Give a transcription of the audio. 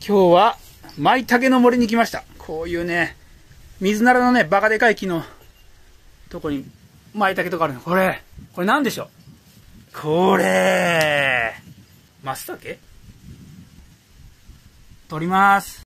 今日は、舞茸の森に来ました。こういうね、水ならのね、バカでかい木のとこに、舞茸とかあるの。これ何でしょう？これ、松茸？取ります。